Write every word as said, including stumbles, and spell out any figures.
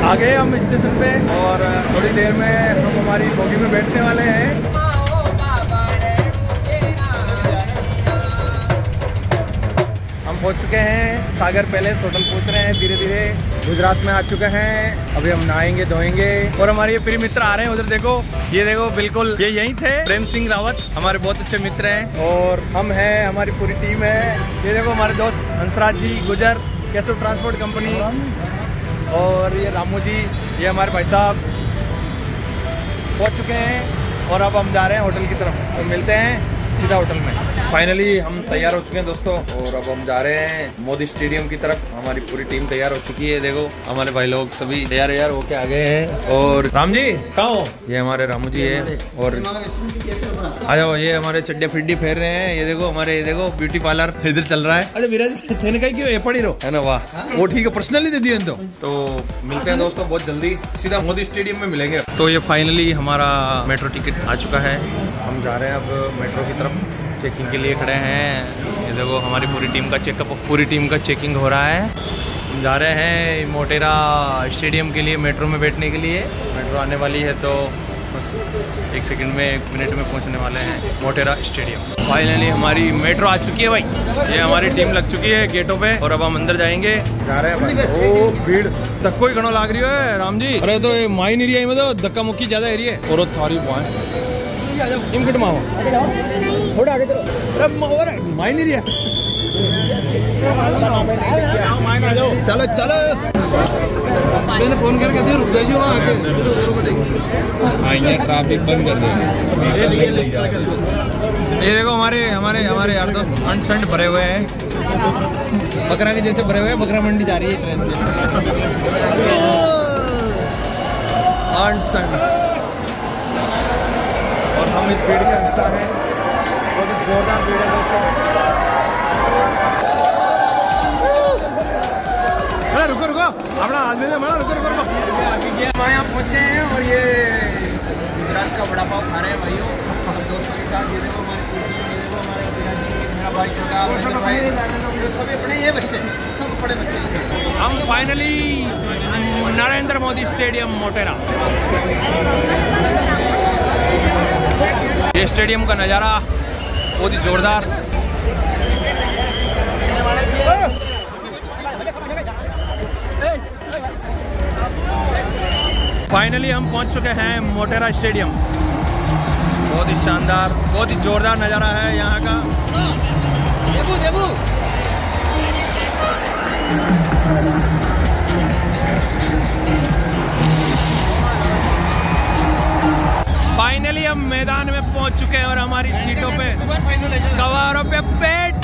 आ गए हम स्टेशन पे और थोड़ी देर में हम हमारी बोगी में बैठने वाले हैं। हम पहुंच चुके हैं सागर पैलेस होटल, पहुंच रहे हैं धीरे धीरे, गुजरात में आ चुके हैं। अभी हम नहाएंगे धोएंगे और हमारे ये प्रिय मित्र आ रहे हैं। उधर देखो, ये देखो, बिल्कुल ये यही थे, प्रेम सिंह रावत हमारे बहुत अच्छे मित्र हैं। और हम हैं, हमारी पूरी टीम है। ये देखो हमारे दोस्त हंसराज जी गुजर, केशव ट्रांसपोर्ट कंपनी, और ये रामू जी, ये हमारे भाई साहब पहुंच चुके हैं। और अब हम जा रहे हैं होटल की तरफ, तो मिलते हैं सीधा होटल में। फाइनली हम तैयार हो चुके हैं दोस्तों और अब हम जा रहे हैं मोदी स्टेडियम की तरफ। हमारी पूरी टीम तैयार हो चुकी है। देखो हमारे भाई लोग सभी तैयार तैयार होके आ गए हैं। और राम जी कहाँ हो? ये हमारे रामू जी है। और आ जाओ, ये हमारे चड्डे फिड्डी फेर रहे हैं। ये देखो हमारे, ये देखो ब्यूटी पार्लर इधर चल रहा है। अरे विराज थे का क्यों ये पड़ी रहो है ना? वाह, वो ठीक है, पर्सनली दे दिए तो। तो मिलते हैं दोस्तों बहुत जल्दी, सीधा मोदी स्टेडियम में मिलेंगे। तो ये फाइनली हमारा मेट्रो टिकट आ चुका है। हम जा रहे हैं अब मेट्रो की तरफ, चेकिंग के लिए खड़े हैं। ये देखो हमारी पूरी टीम का चेकअप, पूरी टीम का चेकिंग हो रहा है। हम जा रहे हैं मोटेरा स्टेडियम के लिए, मेट्रो में बैठने के लिए। मेट्रो आने वाली है तो बस एक सेकंड में, एक मिनट में पहुंचने वाले हैं मोटेरा स्टेडियम। फाइनली हमारी मेट्रो आ चुकी है भाई। ये हमारी टीम लग चुकी है गेटों पे और अब हम अंदर जाएंगे। जा रहे हैं भाई। ओ भीड़ धक्को ही घणो लाग रही है राम जी। अरे तो माइन एरिया में तो धक्का मुक्की ज्यादा एरिया है। और थारी इनकट माओ थोड़ा आगे चलो। अरे माइन एरिया, चलो चलो। मैंने फोन करके दिया, रुक जाइए वहाँ आके, ट्रैफिक बंद कर दे। ये देखो हमारे हमारे हमारे यार दोस्त अंट संट भरे हुए हैं, बकरा के जैसे भरे हुए हैं। बकरा मंडी जा रही है ट्रेन से। अंट संट, और हम इस भीड़ का हिस्सा हैं। बहुत जोरदार भीड़ है दोस्तों। अरे रुको रुको, अपना आदमी से बड़ा, रुको रुको रुको। हम यहाँ पहुँच गए हैं और ये गुजरात का बड़ा पाव खा रहे हैं भाइयों, सब दोस्तों के साथ। ये देखो हमारे कुर्सी, ये देखो हमारे पिताजी, मेरा भाई छोटा भाई, सभी अपने ये बच्चे, सब बड़े बच्चे। हम फाइनली नरेंद्र मोदी स्टेडियम मोटेरा। ये स्टेडियम का नज़ारा बहुत ही जोरदार। फाइनली हम पहुंच चुके हैं मोटेरा स्टेडियम। बहुत ही शानदार, बहुत ही जोरदार नज़ारा है यहाँ का। देबू देबू फाइनली हम मैदान में पहुंच चुके हैं और हमारी सीटों पे, कवारों पे बैठ